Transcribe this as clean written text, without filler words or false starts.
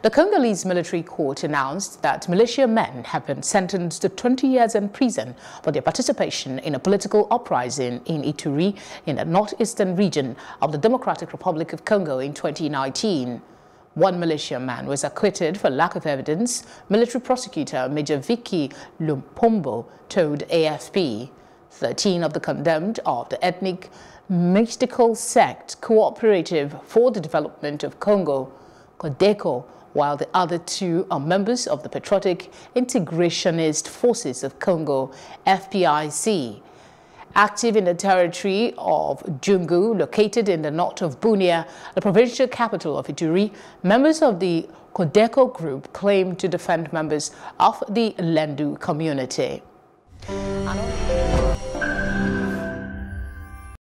The Congolese military court announced that militiamen have been sentenced to 20 years in prison for their participation in a political uprising in Ituri in the northeastern region of the Democratic Republic of Congo in 2019. One militiaman was acquitted for lack of evidence, military prosecutor Major Vicky Lumpombo told AFP. 13 of the condemned of the ethnic mystical sect Cooperative for the Development of Congo, CODECO, while the other 2 are members of the Patriotic Integrationist Forces of Congo, FPIC. Active in the territory of Jungu, located in the north of Bunia, the provincial capital of Ituri, members of the CODECO group claim to defend members of the Lendu community.